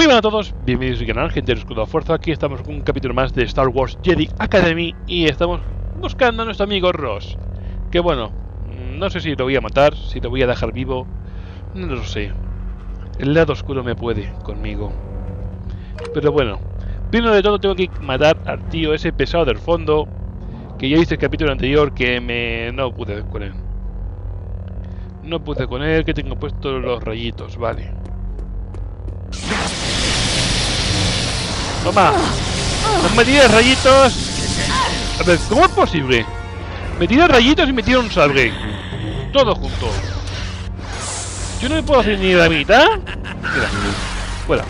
Hola a todos, bienvenidos a mi canal, gente del Escudo a Fuerza. Aquí estamos con un capítulo más de Star Wars Jedi Academy y estamos buscando a nuestro amigo Ross. Que bueno, no sé si lo voy a matar, si lo voy a dejar vivo, no lo sé. El lado oscuro me puede conmigo. Pero bueno, primero de todo tengo que matar al tío ese pesado del fondo, que ya hice el capítulo anterior que no pude con él. No pude con él, que tengo puestos los rayitos, vale. Toma. No me tiras rayitos. A ver, ¿cómo es posible? Me tira rayitos y me tira un sable. Todo junto. Yo no me puedo hacer ni la mitad. Mira, fuera.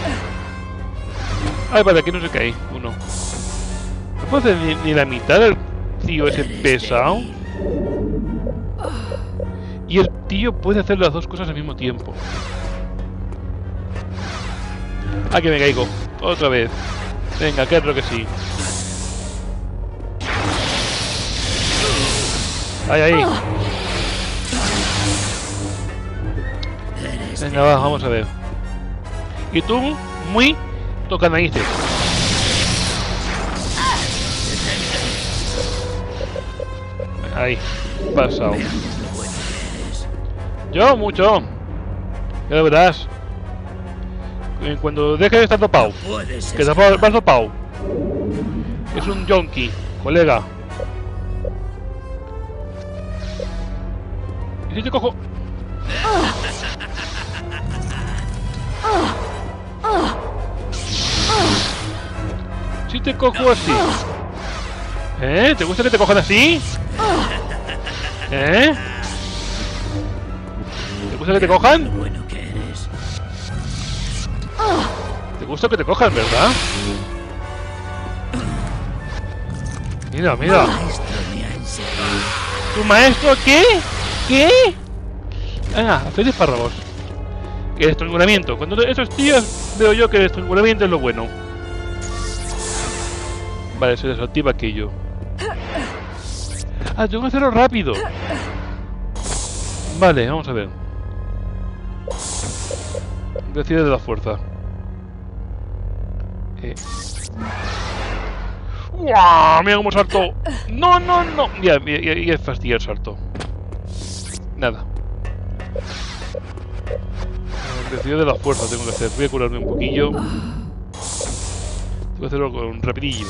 Ay, vale, aquí no se cae uno. No puedo hacer ni la mitad del tío ese pesado. Y el tío puede hacer las dos cosas al mismo tiempo. Ah, que me caigo. Otra vez. Venga, que es lo que sí. Ahí, ahí. Venga, va, vamos a ver. Y tú, muy tocanaíces. Ahí, pasado. Yo, mucho. Ya lo verás. Cuando deje de estar dopado. Que vas dopado. Es un yonki, colega. ¿Y si te cojo? Si te cojo así. ¿Eh? ¿Te gusta que te cojan así? ¿Eh? ¿Te gusta que te cojan? ¿Te gusta que te cojan, verdad? Mira, mira. ¿Tu maestro qué? ¿Qué? Ah, hacer espárragos. El estrangulamiento. Cuando esos tíos veo yo que el estrangulamiento es lo bueno. Vale, se desactiva aquello. Ah, tengo que hacerlo rápido. Vale, vamos a ver. Velocidad de la fuerza. ¡Uah! Mira cómo saltó. No, no, no. Ya fastidia el salto. Nada. Velocidad de la fuerza tengo que hacer. Voy a curarme un poquillo. Voy a hacerlo con rapidillo.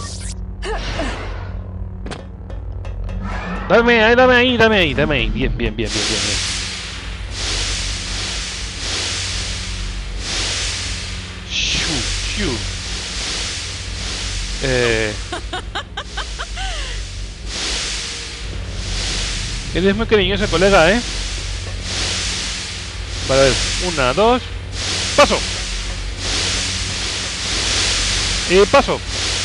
Dame ahí, dame ahí, dame ahí, dame ahí. Bien, bien, bien, bien, bien, bien. Shoo, shoo. Eres muy cariñoso, colega, ¿eh? Vale, a ver. 1, 2. ¡Paso! ¡Paso!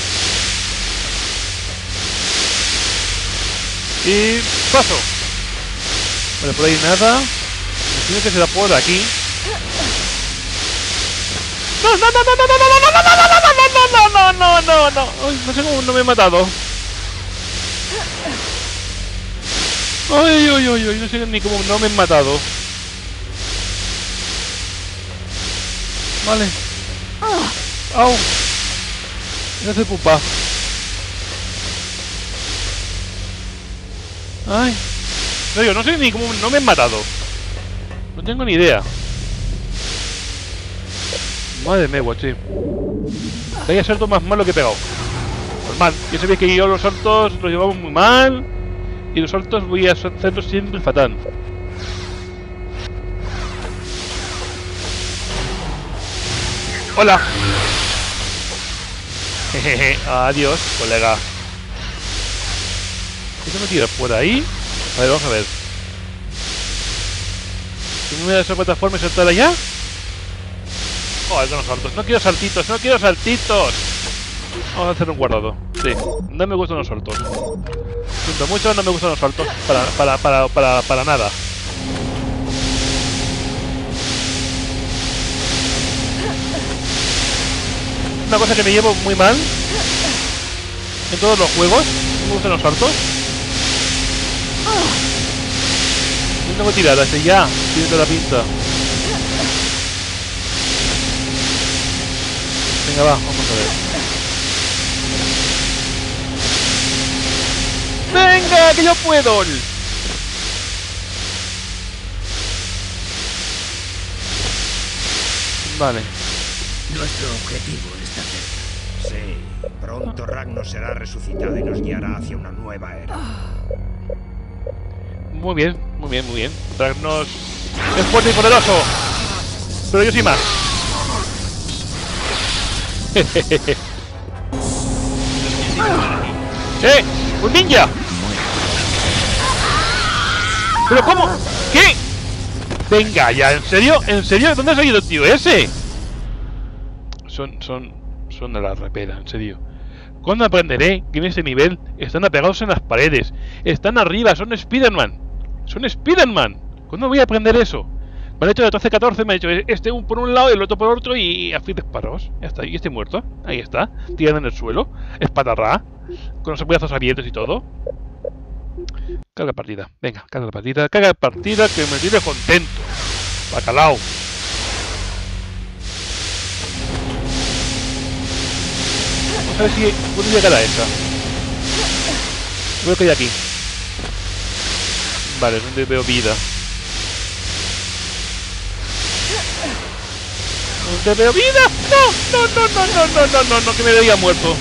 Y paso. Vale, por ahí nada. Imagino que será por aquí. No, no, no, no, no, no, no, no, no, no, no, no, no, no, no. No sé cómo no me he matado. Ay, ay, ay, ay, no sé ni cómo no me he matado. Vale. Au. Gracias, pupa. Ay. No, yo no sé ni cómo no me he matado. No tengo ni idea. Madre mía, guachi. Vaya salto más malo que he pegado. Normal. Ya sabéis que yo los saltos los llevamos muy mal. Y los saltos voy a hacerlos siempre fatal. Hola. Jejeje. Adiós, colega. ¿Qué me tiras por ahí? A ver, vamos a ver. ¿Tú me das esa plataforma y saltar allá? Joder, con los saltos. No quiero saltitos, no quiero saltitos. Vamos a hacer un guardado. Sí, no me gustan los saltos. Siento mucho, no me gustan los saltos. Para nada. Una cosa que me llevo muy mal en todos los juegos. No me gustan los saltos. No tengo tiradas, ya. Tiene toda la pinta. Venga, va, vamos a ver. ¡Venga, que yo puedo! Vale. Nuestro objetivo está cerca. Sí, pronto Ragnos será resucitado y nos guiará hacia una nueva era. Muy bien, muy bien, muy bien. Ragnos es fuerte y poderoso. Pero yo sí más. ¡Eh! ¡Un ninja! ¿Pero cómo? ¿Qué? Venga, ya, ¿en serio? ¿En serio? ¿Dónde ha salido el tío ese? Son de la repera, en serio. ¿Cuándo aprenderé que en ese nivel están apegados en las paredes? Están arriba, son Spider-Man. Son Spider-Man. ¿Cuándo voy a aprender eso? Me han hecho de 12-14, me han hecho este por un lado y el otro por otro y a fin de disparos. Ya está, y este muerto. Ahí está, tirado en el suelo. Espatarrá. Con los brazos abiertos y todo. Carga partida, venga, carga partida que me tiene contento. Bacalao. Vamos a ver si puedo llegar a esa. Veo que hay aquí. Vale, es donde veo vida. ¿Dónde veo vida? No, que me veía muerto.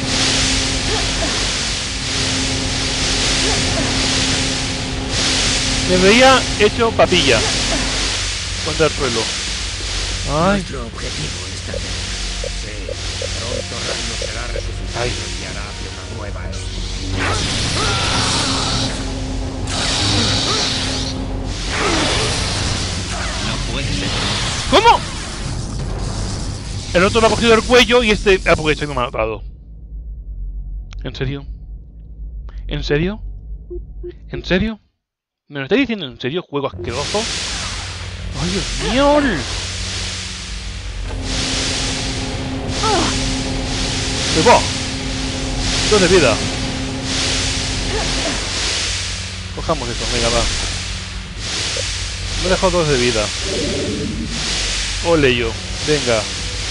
Me veía hecho papilla contra el suelo. Ay. Nuestro objetivo está cerca. Sí, pronto Ragnos será resucitado y nos guiará hacia una nueva era. No puede ser. ¿Cómo? El otro me ha cogido el cuello y este ha aprovechado y me ha matado. ¿En serio? ¿En serio? ¿En serio? ¿Me lo estáis diciendo en serio, juego asqueroso? ¡Ay, Dios mío! ¡Se va! 2 de vida. Cojamos eso, venga, va. Me he dejado 2 de vida. Ole yo, venga.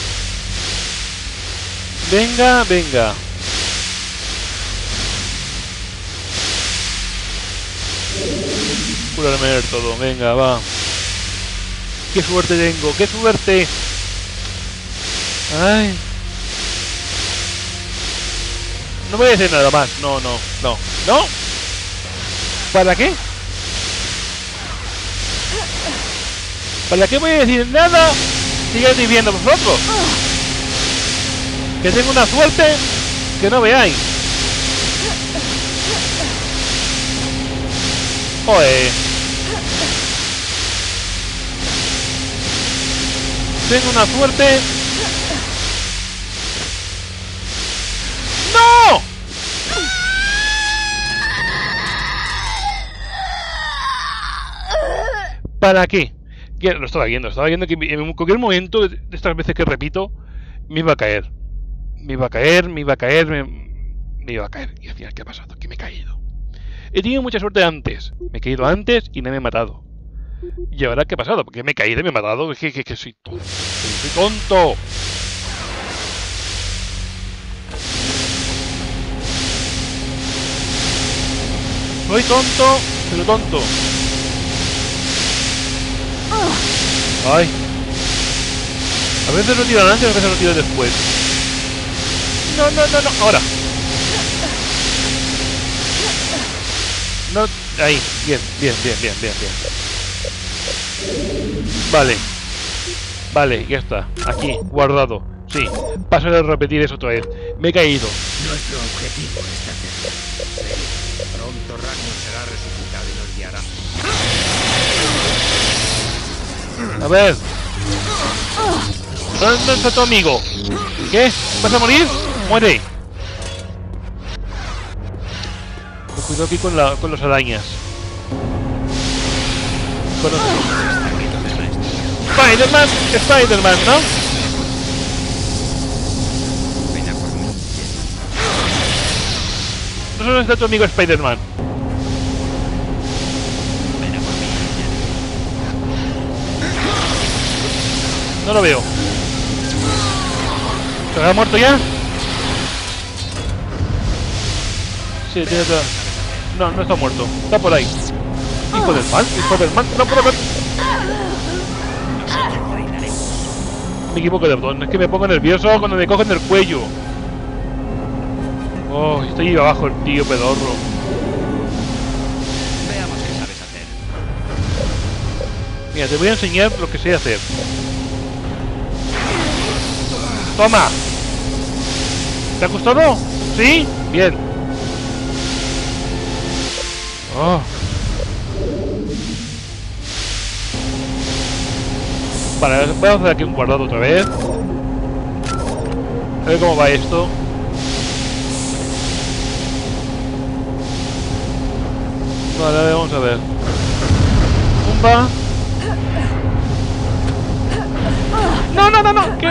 Venga. Curarme todo, venga, va. ¡Qué suerte tengo! ¡Qué suerte! ¡Ay! No voy a decir nada más. No. ¿Para qué? ¿Para qué voy a decir nada si ya estoy viendo vosotros? Que tengo una suerte que no veáis. Joder. Tengo una suerte. ¡No! ¿Para qué? Lo estaba viendo que en cualquier momento de estas veces que repito me iba a caer. Me iba a caer. Y al final, ¿qué ha pasado? Que me he caído. He tenido mucha suerte antes. Me he caído antes y no me he matado. ¿Y ahora qué ha pasado? Porque me he caído y me he matado. Que soy tonto. Soy tonto. Soy tonto, pero tonto. Ay. A veces lo tiran antes, a veces lo tiran después. No. Ahora. No. Ahí. Bien. Vale, ya está. Aquí, guardado. Sí. Paso a repetir eso otra vez. Me he caído. Nuestro objetivo está cerca. Sí, pronto Ragnos será resucitado y nos guiará. A ver. ¿Dónde está tu amigo? ¿Qué? ¿Vas a morir? Muere. Cuidado aquí con los arañas. Con los... Spider-Man, ¿no? ¿Dónde está tu amigo Spider-Man? No lo veo. ¿Se ha muerto ya? Sí, tiene todo. No, no está muerto. Está por ahí. Hijo del mal, hijo del mal. No puedo ver. Me equivoco de botón. Es que me pongo nervioso cuando me cogen el cuello. Oh, estoy ahí abajo el tío pedorro. Veamos qué sabes hacer. Mira, te voy a enseñar lo que sé hacer. ¡Toma! ¿Te ha gustado? ¿Sí? Bien. Oh. Vale, voy a hacer aquí un guardado otra vez. A ver cómo va esto. Vale, vamos a ver. Pumba. No, no, no, no. ¿Qué?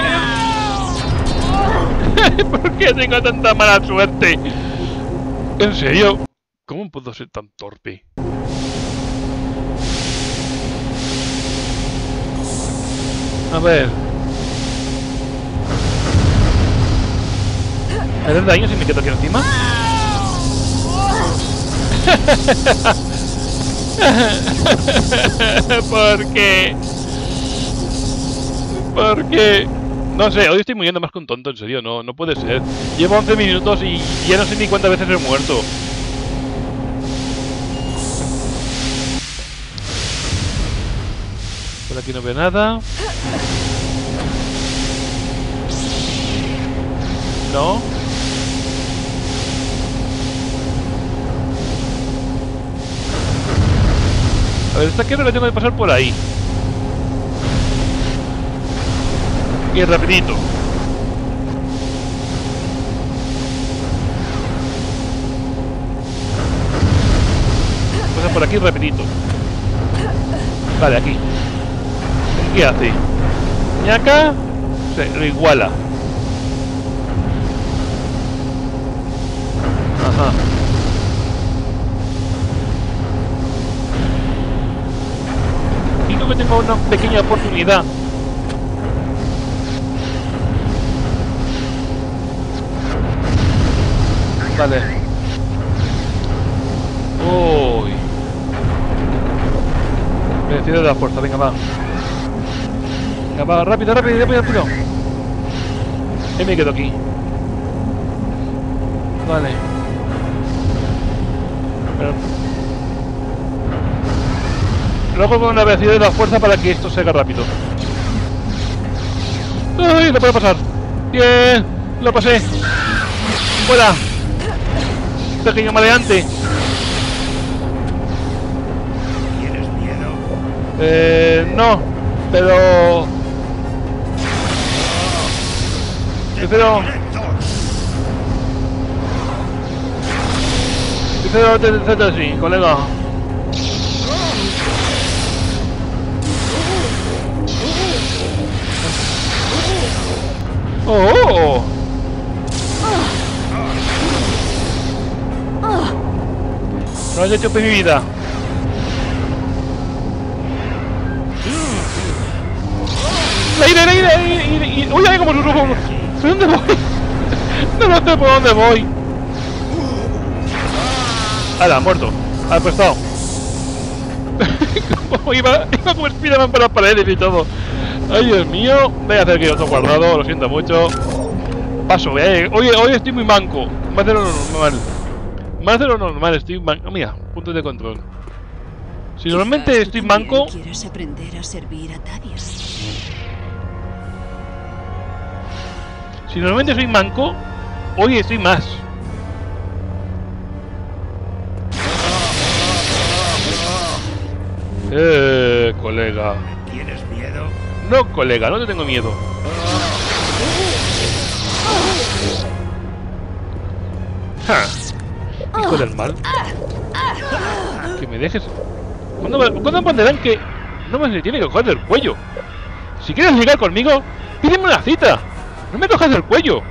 ¿Por qué tengo tanta mala suerte? ¿En serio? ¿Cómo puedo ser tan torpe? A ver. ¿Me das daño si me quedo aquí encima? ¿Por qué? ¿Por qué? No sé, hoy estoy muriendo más que un tonto, en serio, no puede ser. Llevo 11 minutos y ya no sé ni cuántas veces he muerto. Por aquí no veo nada. No. A ver, esta quiero que tengo que pasar por ahí. Y rapidito. Pasa por aquí rapidito. Vale, aquí. ¿Qué hace? Y acá se lo iguala. Ajá. Y creo que tengo una pequeña oportunidad. Vale. Uy. Me decido de la fuerza, venga, va. Venga, va, rápido, rápido, rápido, rápido. Y me quedo aquí. Vale. Pero... luego con una velocidad de la fuerza para que esto se haga rápido. ¡Ay! Lo puedo pasar. Bien, lo pasé. ¡Fuera! Pequeño maleante. ¿Tienes miedo? No, pero... prefiero hacerte así, colega. ¡Oh! No has hecho mi vida. ¡Aire! ¡Uy, ay, como susurro! ¿Por dónde voy? No sé por dónde voy. ¡Hala, muerto! ¡Al prestado! iba como Spiderman por las paredes y todo. ¡Ay, Dios mío! Voy a hacer aquí otro guardado, lo siento mucho. Paso, hoy estoy muy manco. Más de lo normal. Más de lo normal, estoy manco. Oh, mira, puntos de control. Si normalmente estoy manco... ¿Quieres aprender a servir a Thaddeus? Si normalmente soy manco, hoy estoy más. Colega. ¿Tienes miedo? No, colega, no te tengo miedo. Ja. Hijo del mal. Que me dejes. ¿Cuándo aprenderán que no me tiene que coger del cuello? Si quieres ligar conmigo, pídeme una cita. No me cojas del cuello.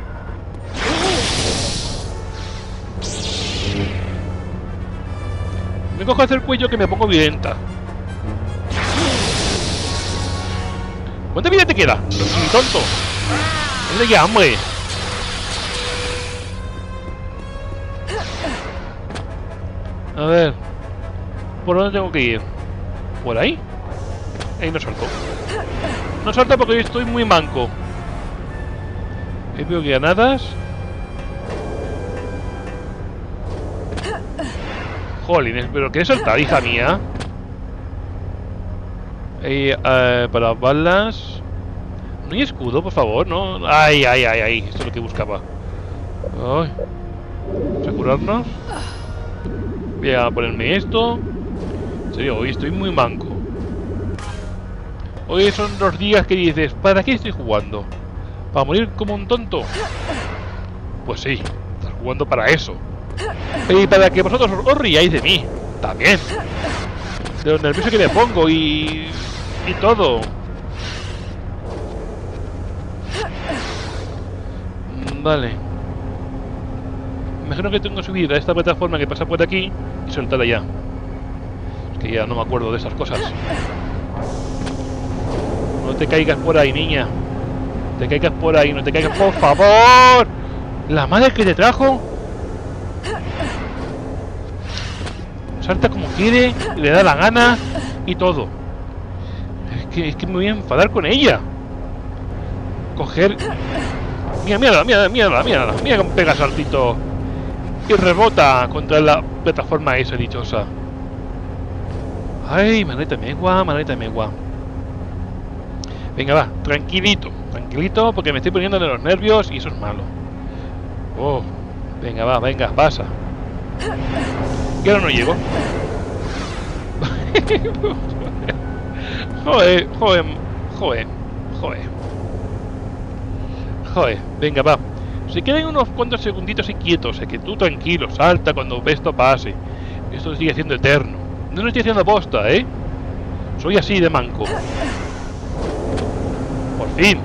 Me cojas del cuello que me pongo violenta. ¿Cuánta vida te queda? Mi tonto. ¡Mira ya, hombre! A ver. ¿Por dónde tengo que ir? ¿Por ahí? Ahí no salto. No salto porque estoy muy manco. Ahí veo granadas. Jolines, pero ¿qué saltar, hija mía? Para balas. No hay escudo, por favor, ¿no? Ay, ay, ay, ay. Esto es lo que buscaba. Ay. Vamos a curarnos. Voy a ponerme esto. En serio, hoy estoy muy manco. Hoy son los días que dices, ¿para qué estoy jugando? ¿Para morir como un tonto? Pues sí, estás jugando para eso. Y para que vosotros os riáis de mí. También. De lo nervioso que me pongo y todo. Vale. Imagino que tengo que subir a esta plataforma que pasa por aquí y soltar allá. Es que ya no me acuerdo de esas cosas. No te caigas por ahí, niña. No te caigas por ahí, no te caigas, por favor. La madre que te trajo. Salta como quiere, le da la gana y todo. Es que me voy a enfadar con ella. Coger... Mira, mírala, mírala, mírala, mírala. Mira cómo pega saltito. Y rebota contra la plataforma esa dichosa. Ay, manita megua, manita megua. Venga, va, tranquilito, tranquilito, porque me estoy poniendo de los nervios y eso es malo. Oh, venga, va, venga, pasa. Y ahora no llego. Joder, joder, joder, joder. Joder, venga, va. Se queden unos cuantos segunditos y quietos, que tú tranquilo, salta cuando esto pase. Esto sigue siendo eterno. No lo estoy haciendo posta, ¿eh? Soy así de manco. Por fin.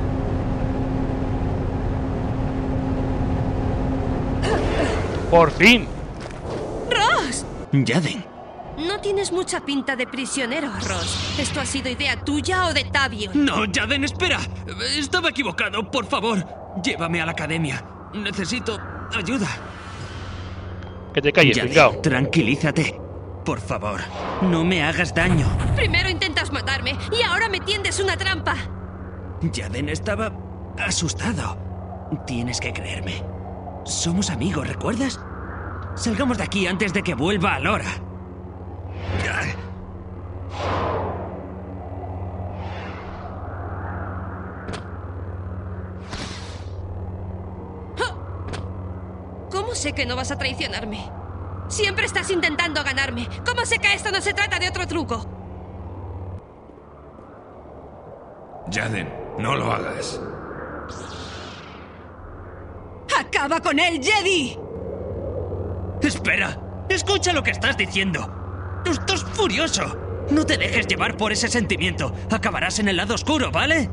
Por fin. ¡Ross! Yaden. No tienes mucha pinta de prisionero, Ross. ¿Esto ha sido idea tuya o de Tavion? No, Yaden, espera. Estaba equivocado, por favor. Llévame a la academia. Necesito ayuda. Que te calles, Yaden, pringao. tranquilízate. Por favor, no me hagas daño. Primero intentas matarme y ahora me tiendes una trampa. Yaden estaba asustado. Tienes que creerme. Somos amigos, ¿recuerdas? Salgamos de aquí antes de que vuelva a Lora. ¿Cómo sé que no vas a traicionarme? Siempre estás intentando ganarme. ¿Cómo sé que esto no se trata de otro truco? Yaden, no lo hagas. ¡Acaba con él, Jedi! ¡Espera! ¡Escucha lo que estás diciendo! ¡Estás furioso! No te dejes llevar por ese sentimiento. Acabarás en el lado oscuro, ¿vale?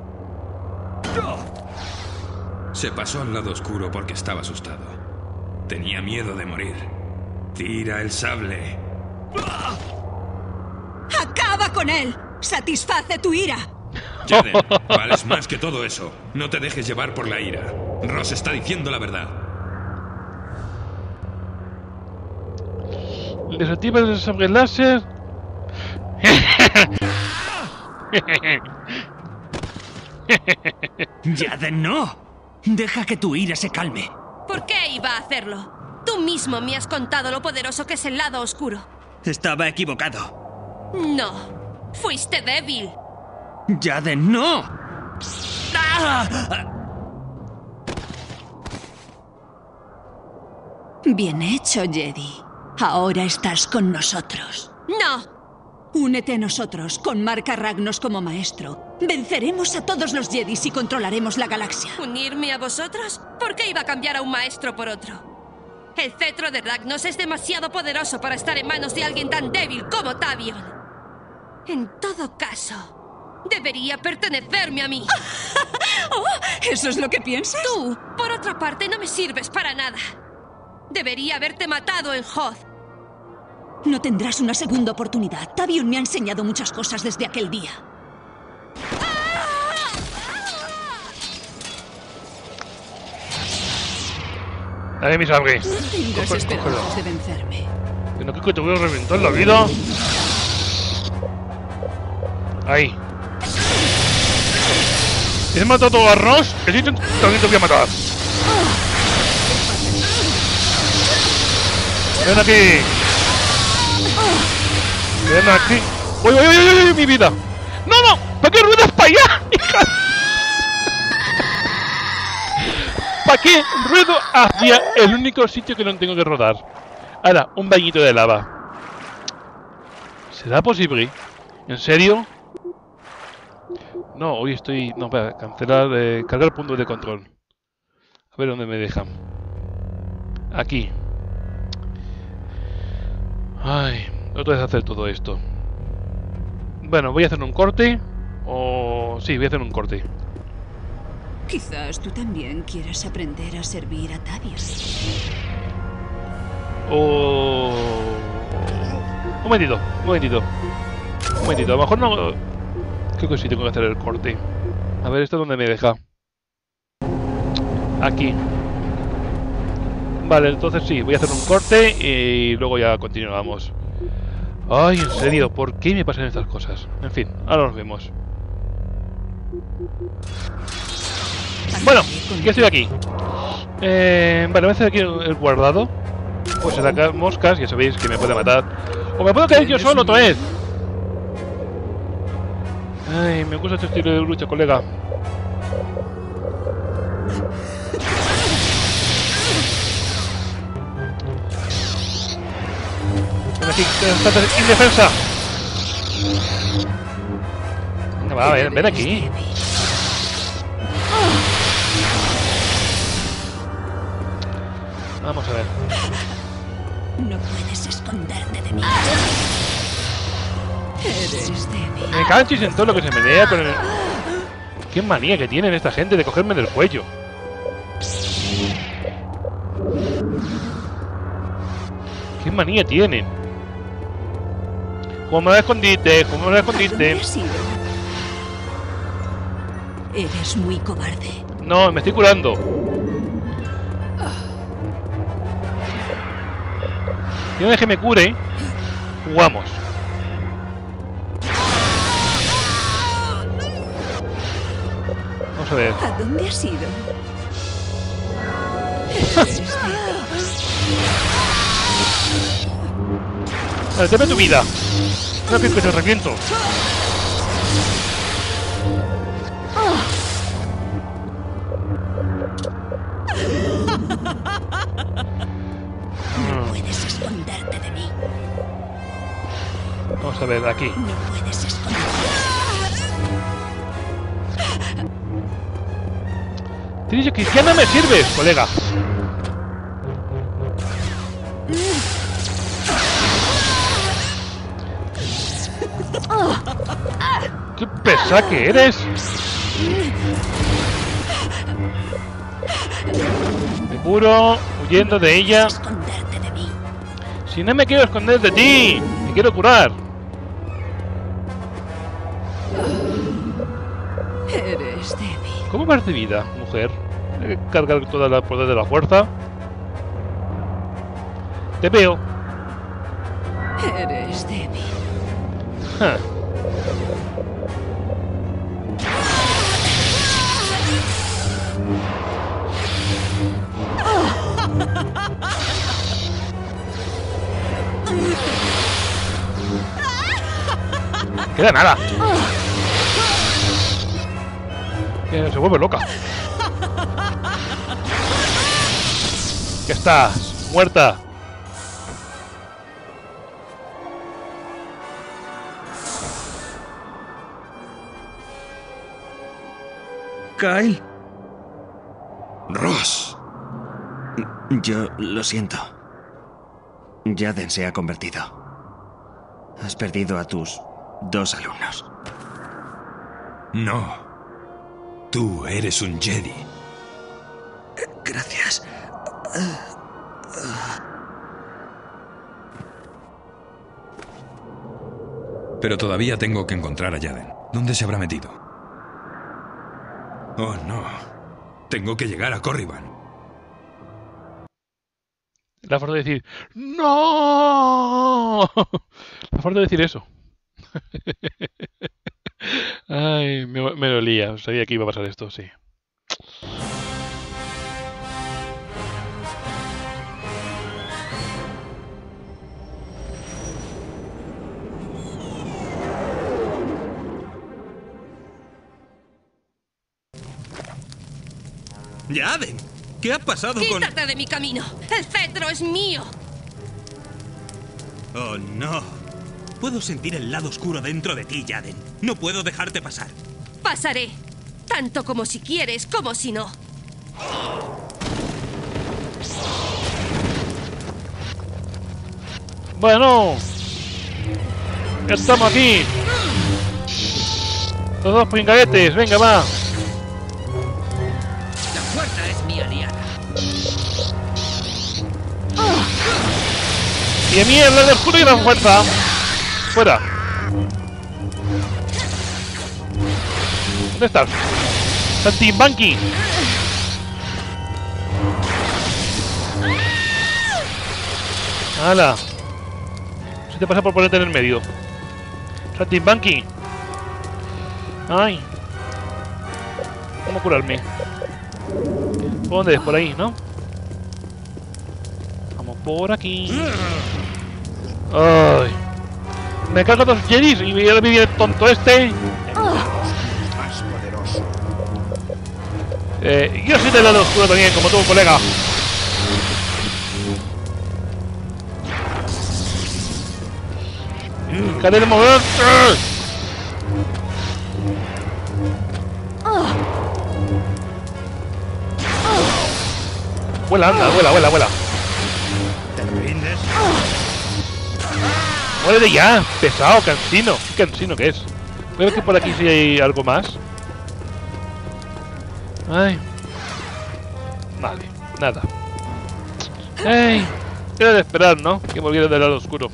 Se pasó al lado oscuro porque estaba asustado. Tenía miedo de morir. Tira el sable. ¡Acaba con él! ¡Satisface tu ira! Yaden, vales más que todo eso. No te dejes llevar por la ira. Ross está diciendo la verdad. Desactiva el sable láser. ¡Yaden, no! Deja que tu ira se calme. ¿Por qué iba a hacerlo? Tú mismo me has contado lo poderoso que es el lado oscuro. Estaba equivocado. No, fuiste débil. ¡Yaden, no! ¡Ah! Bien hecho, Jedi. Ahora estás con nosotros. No, Únete a nosotros, con Marka Ragnos como maestro. Venceremos a todos los Jedis y controlaremos la galaxia. ¿unirme a vosotros? ¿Por qué iba a cambiar a un maestro por otro? El cetro de Ragnos es demasiado poderoso para estar en manos de alguien tan débil como Tavion. En todo caso, debería pertenecerme a mí. Oh, ¿eso es lo que piensas? Tú, por otra parte, no me sirves para nada. Debería haberte matado en Hoth. No tendrás una segunda oportunidad. Tavion me ha enseñado muchas cosas desde aquel día. Dame mi sable. No tengas esperanzas de vencerme. Pero que te voy a reventar la vida. Ahí. ¿Has matado a Ross? Que sí, también te voy a matar. Ven aquí. Ven aquí. ¡Uy, uy, uy, uy, mi vida! ¡No, no! ¿Para qué ruedas para allá, hija? ¿Para qué ruedo hacia el único sitio que no tengo que rodar? Ahora, un bañito de lava. ¿Será posible? ¿En serio? No, hoy estoy... No, espera, cancelar... cargar puntos de control. A ver dónde me dejan. Aquí. Ay, otra vez hacer todo esto. Bueno, voy a hacer un corte. O... sí, voy a hacer un corte. Quizás tú también quieras aprender a servir a Tavion. O... Un momentito, un momentito. Un momentito, a lo mejor no... Creo que sí tengo que hacer el corte. A ver, ¿esto dónde me deja? Aquí. Vale, entonces sí, voy a hacer un corte y luego ya continuamos. Ay, en serio, ¿por qué me pasan estas cosas? En fin, ahora nos vemos. Bueno, ya estoy aquí. Vale, voy a hacer aquí el guardado. Pues sacar moscas, ya sabéis que me puede matar. O me puedo caer yo solo otra vez. Ay, me gusta este estilo de lucha, colega. Ven aquí, estás indefensa. Venga, va, ven aquí. Vamos a ver. No puedes esconderte de mí. Eres débil. Me canchis en todo lo que se me vea con el... Qué manía que tienen esta gente de cogerme del cuello. Qué manía tienen. Como me escondite, como me escondite. ¿Dónde has ido? Eres muy cobarde. No, me estoy curando. Si no deje que me cure, jugamos. Vamos a ver. ¿A dónde has ido? Eres débil. Vale, dame tu vida. No, que te reviento. No puedes esconderte de mí. Vamos a ver, aquí. No puedes esconderte. Te he dicho que ya no me sirves, colega. ¡Qué pesada que eres! Me curo huyendo de ella. Esconderte de mí. Si no me quiero esconder de ti, me quiero curar. Eres débil. ¿Cómo vas de vida, mujer? Hay que cargar toda la poder de la fuerza. Te veo. Eres débil. Ja. Queda nada. Se vuelve loca. Ya estás muerta. Kyle. Ross. Yo lo siento. Yaden se ha convertido. Has perdido a tus 2 alumnos. No. Tú eres un Jedi. Gracias. Pero todavía tengo que encontrar a Yaden. ¿Dónde se habrá metido? Oh, no. Tengo que llegar a Corriban. La forma de decir ¡No! La forma de decir eso. Ay, me dolía. Sabía que iba a pasar esto, sí. ¡Yaden! ¿Qué ha pasado con...? ¡Quítate de mi camino! ¡El cetro es mío! ¡Oh, no! Puedo sentir el lado oscuro dentro de ti, Yaden. No puedo dejarte pasar. Pasaré. Tanto como si quieres, como si no. Bueno. Ya estamos aquí. Los dos pingaguetes. Venga, va. La fuerza es mi aliada. Y de mierda, el escudo y la fuerza. Fuera. ¿Dónde estás? Saltimbanqui. ¡Hala! Se te pasa por ponerte en el medio. Saltimbanqui. ¡Ay! ¿Cómo curarme? ¿Por dónde es? Por ahí, ¿no? Vamos por aquí. ¡Ay! Me cargo dos Jedis y ahora me viene el tonto este. Más poderoso. Yo soy del lado oscuro también, como tu colega. ¡Cadé de mover! Vuela, anda, vuela. ¿Te rindes? Muérete ya, pesado, cansino. Qué cansino que es. Voy a ver que por aquí si hay algo más. Ay. Vale, nada. Ay. Era de esperar, ¿no? Que volviera del lado oscuro.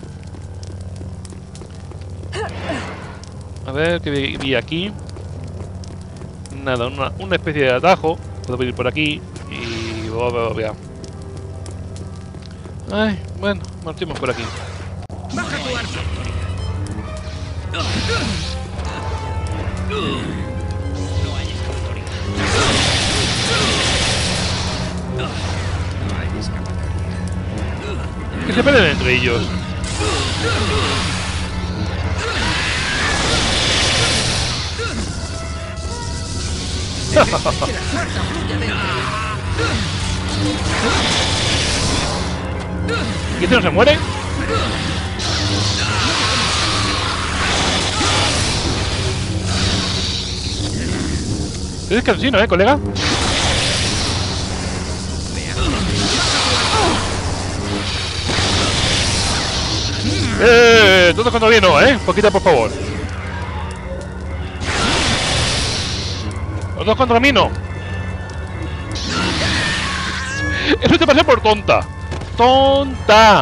A ver, ¿qué vi aquí? Nada, una especie de atajo. Puedo venir por aquí y... Vea. Ay, bueno, marchemos por aquí. Baja tu arma. No hay escapatoria. No hay escapatoria. Que se peleen entre ellos. Que la fuerza fluya dentro. ¿Y este no se muere? Eres cansino, colega. Todos contra mí no, poquita por favor. Los dos contra mí no. Eso te pasa por tonta. ¡Tonta!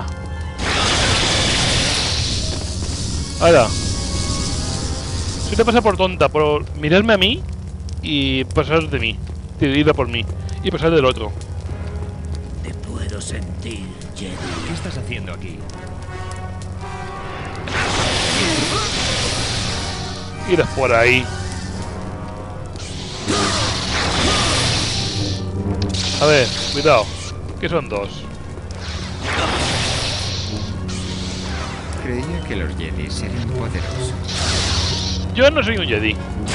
Ahora. Eso te pasa por tonta, por mirarme a mí y pasar de mí. Ir a por mí y pasar del otro. Te puedo sentir, Jedi. ¿Qué estás haciendo aquí? Ir por ahí. A ver, cuidado. Que son dos. Creía que los Jedi serían poderosos. Yo no soy un Jedi.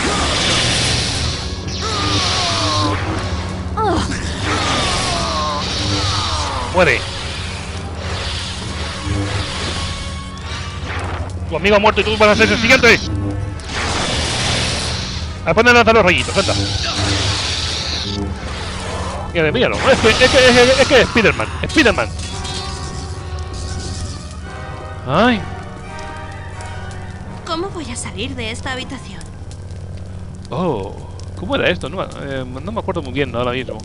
Muere. Tu amigo ha muerto y tú vas a ser el siguiente. A poner a lanzar los rayitos, anda. Míralo. Es que es Spiderman. Spiderman. Ay. ¿Cómo voy a salir de esta habitación? Oh. ¿Cómo era esto? No me acuerdo muy bien ahora mismo.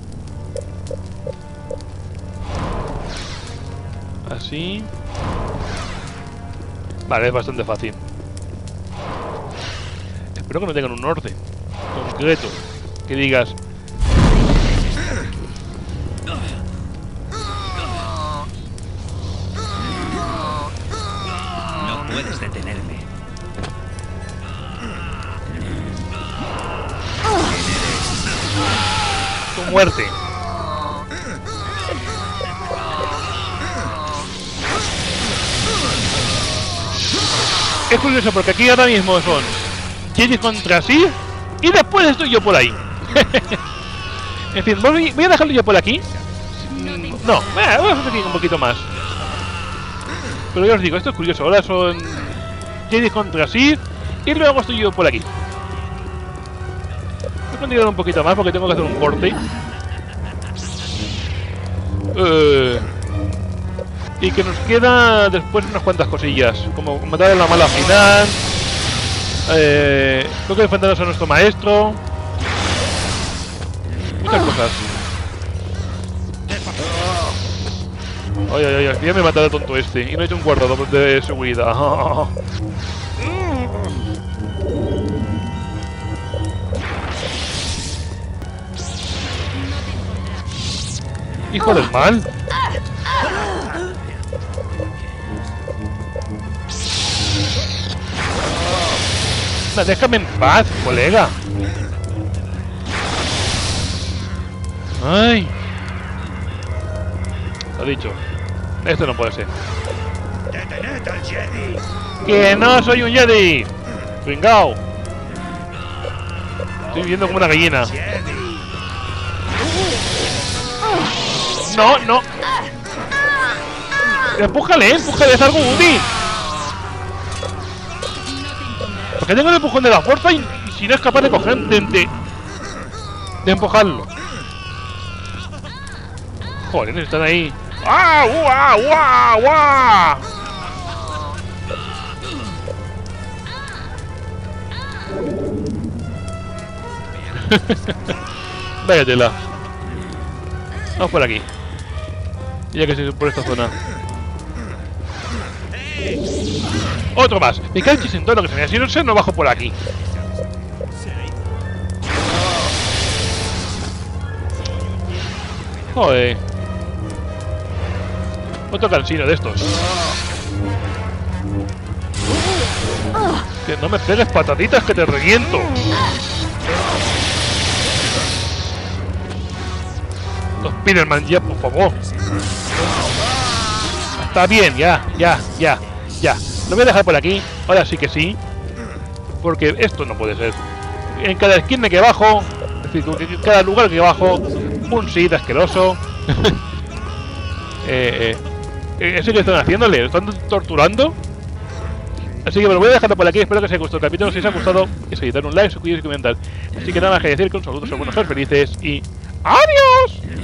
Así. Vale, es bastante fácil. Espero que no tengan un orden concreto. Que digas... muerte. Es curioso porque aquí ahora mismo son Jedi contra sí y después estoy yo por ahí. En fin, voy a dejarlo yo por aquí. No, vamos a seguir un poquito más. Pero ya os digo, esto es curioso. Ahora son Jedi contra sí y luego estoy yo por aquí. Voy a continuar un poquito más porque tengo que hacer un corte. Y que nos queda después unas cuantas cosillas, como matar a la mala final. Creo que enfrentarnos a nuestro maestro. Muchas cosas. Ay, ay, ay, ya me he matado al tonto este. Y no he hecho un guardado de seguridad. Hijo del mal. Déjame en paz, colega. Ay. Lo dicho. Esto no puede ser. ¡Detened al Jedi! ¡Que no soy un Jedi! ¡Pringao! Estoy viviendo como una gallina. ¡Jedi! No, no. Empújale, empújale, es algo útil. Porque tengo el empujón de la fuerza y si no es capaz de coger, de empujarlo. Joder, están ahí. ¡Ah! ¡Guau! ¡Guau! ¡Guau! Vaya tela. Vamos por aquí. Ya que estoy por esta zona. Otro más. Me cachis en todo lo que se me ha. Si no sé, no bajo por aquí. Joder. Otro cansino de estos. Que no me pegues patatitas que te reviento. Los Spiderman ya, por favor. Está bien, ya. Lo voy a dejar por aquí. Ahora sí que sí. Porque esto no puede ser. En cada esquina que bajo, es decir, en cada lugar que bajo, un Sith asqueroso. ¿Eso que están haciéndole? ¿Lo están torturando? Así que me lo voy a dejar por aquí. Espero que os haya gustado el capítulo. Si os ha gustado, es dar un like, suscribiros y comentar. Así que nada más que decir que un saludo, ser buenos, ser felices y ¡adiós!